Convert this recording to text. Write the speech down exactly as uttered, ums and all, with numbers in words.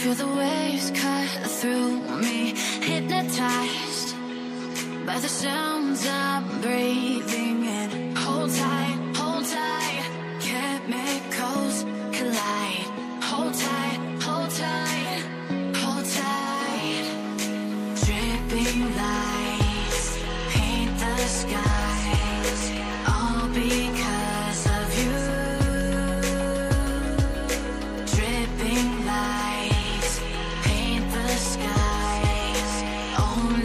Feel the waves cut through me, hypnotized by the sounds I'm breathing in. Hold tight, hold tight, chemicals collide. Hold tight, hold tight, hold tight. Dripping lights paint the skies, all because of you. Dripping lights paint the skies, only